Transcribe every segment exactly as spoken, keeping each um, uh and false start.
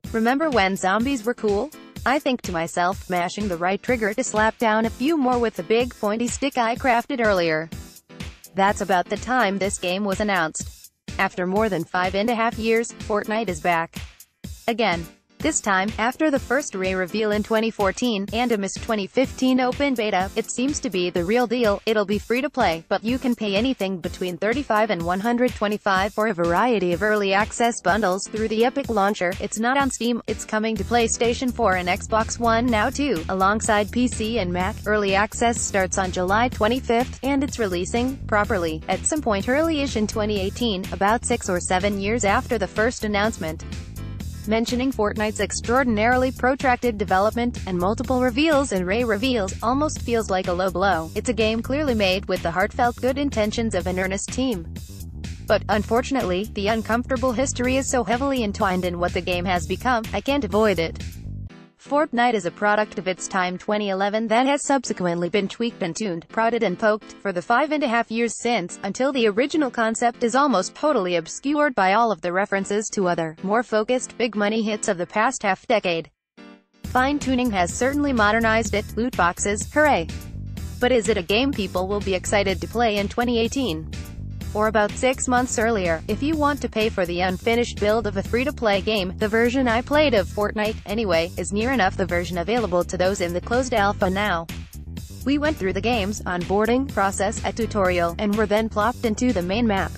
Remember when zombies were cool? I think to myself, mashing the right trigger to slap down a few more with the big pointy stick I crafted earlier. That's about the time this game was announced. After more than five and a half years, Fortnite is back. Again. This time, after the first Ray reveal in twenty fourteen, and a missed twenty fifteen open beta, it seems to be the real deal. It'll be free to play, but you can pay anything between thirty-five and one hundred twenty-five for a variety of early access bundles through the Epic Launcher. It's not on Steam, it's coming to PlayStation four and Xbox One now too, alongside P C and Mac. Early access starts on July twenty-fifth, and it's releasing, properly, at some point early-ish in twenty eighteen, about six or seven years after the first announcement. Mentioning Fortnite's extraordinarily protracted development, and multiple reveals and Ray reveals, almost feels like a low blow. It's a game clearly made with the heartfelt good intentions of an earnest team. But, unfortunately, the uncomfortable history is so heavily entwined in what the game has become, I can't avoid it. Fortnite is a product of its time twenty eleven that has subsequently been tweaked and tuned, prodded and poked, for the five and a half years since, until the original concept is almost totally obscured by all of the references to other, more focused, big-money hits of the past half-decade. Fine-tuning has certainly modernized it. Loot boxes, hooray! But is it a game people will be excited to play in twenty eighteen? Or about six months earlier, if you want to pay for the unfinished build of a free-to-play game? The version I played of Fortnite, anyway, is near enough the version available to those in the closed alpha now. We went through the game's onboarding process, a tutorial, and were then plopped into the main map.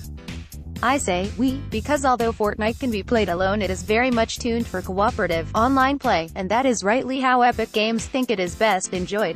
I say we, because although Fortnite can be played alone, it is very much tuned for cooperative, online play, and that is rightly how Epic Games think it is best enjoyed.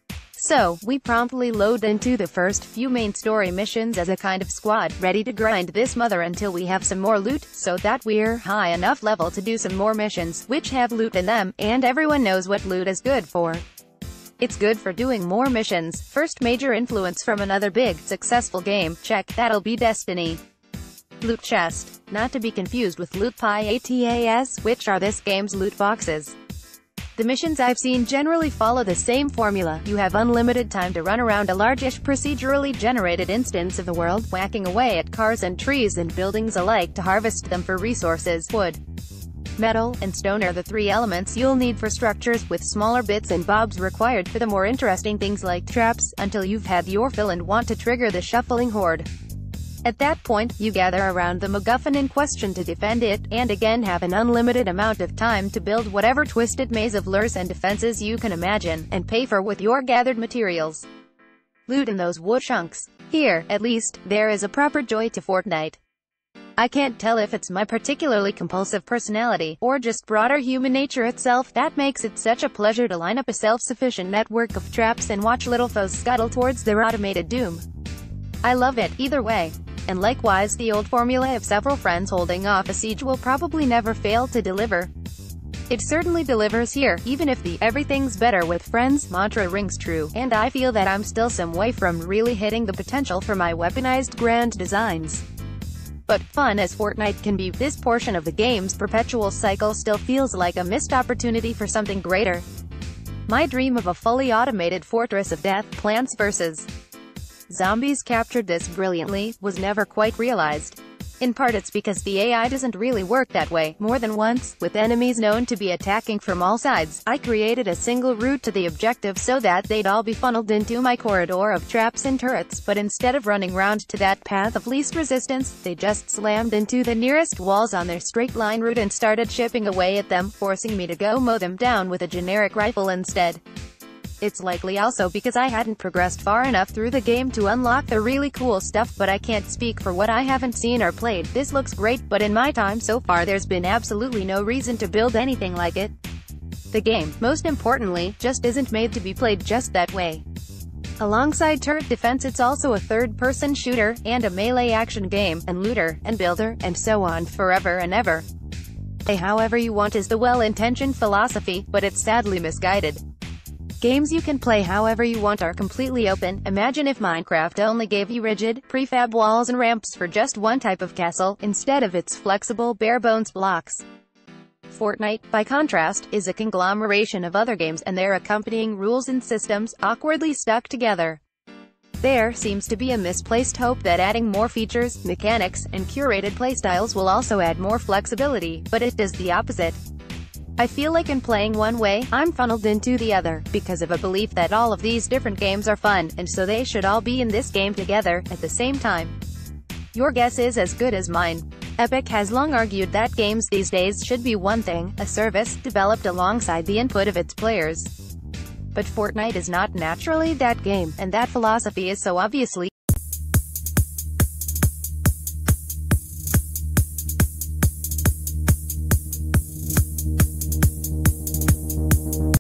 So, we promptly load into the first few main story missions as a kind of squad, ready to grind this mother until we have some more loot, so that we're high enough level to do some more missions, which have loot in them, and everyone knows what loot is good for. It's good for doing more missions. First major influence from another big, successful game, check, that'll be Destiny. Loot chest. Not to be confused with loot pietas, which are this game's loot boxes. The missions I've seen generally follow the same formula. You have unlimited time to run around a large-ish procedurally generated instance of the world, whacking away at cars and trees and buildings alike to harvest them for resources. Wood, metal, and stone are the three elements you'll need for structures, with smaller bits and bobs required for the more interesting things like traps, until you've had your fill and want to trigger the shuffling horde. At that point, you gather around the MacGuffin in question to defend it, and again have an unlimited amount of time to build whatever twisted maze of lures and defenses you can imagine, and pay for with your gathered materials. Loot in those wood chunks. Here, at least, there is a proper joy to Fortnite. I can't tell if it's my particularly compulsive personality, or just broader human nature itself, that makes it such a pleasure to line up a self-sufficient network of traps and watch little foes scuttle towards their automated doom. I love it, either way. And likewise, the old formula of several friends holding off a siege will probably never fail to deliver. It certainly delivers here, even if the "everything's better with friends" mantra rings true, and I feel that I'm still some way from really hitting the potential for my weaponized grand designs. But, fun as Fortnite can be, this portion of the game's perpetual cycle still feels like a missed opportunity for something greater. My dream of a fully automated fortress of death, Plants versus. Zombies captured this brilliantly, was never quite realized. In part it's because the A I doesn't really work that way. More than once, with enemies known to be attacking from all sides, I created a single route to the objective so that they'd all be funneled into my corridor of traps and turrets, but instead of running round to that path of least resistance, they just slammed into the nearest walls on their straight-line route and started chipping away at them, forcing me to go mow them down with a generic rifle instead. It's likely also because I hadn't progressed far enough through the game to unlock the really cool stuff, but I can't speak for what I haven't seen or played. This looks great, but in my time so far there's been absolutely no reason to build anything like it. The game, most importantly, just isn't made to be played just that way. Alongside turret defense, it's also a third-person shooter, and a melee action game, and looter, and builder, and so on, forever and ever. Play however you want is the well-intentioned philosophy, but it's sadly misguided. Games you can play however you want are completely open. Imagine if Minecraft only gave you rigid, prefab walls and ramps for just one type of castle, instead of its flexible, bare-bones blocks. Fortnite, by contrast, is a conglomeration of other games, and their accompanying rules and systems, awkwardly stuck together. There seems to be a misplaced hope that adding more features, mechanics, and curated playstyles will also add more flexibility, but it does the opposite. I feel like in playing one way, I'm funneled into the other, because of a belief that all of these different games are fun, and so they should all be in this game together, at the same time. Your guess is as good as mine. Epic has long argued that games these days should be one thing, a service, developed alongside the input of its players. But Fortnite is not naturally that game, and that philosophy is so obviously